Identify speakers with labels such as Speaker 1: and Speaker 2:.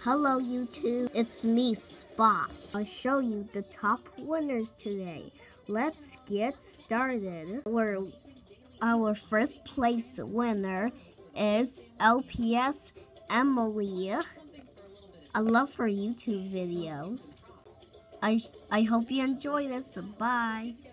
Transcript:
Speaker 1: Hello YouTube, it's me Spot. I'll show you the top winners today. Let's get started. Our first place winner is LPS Emily. I love her YouTube videos. I hope you enjoy this. Bye.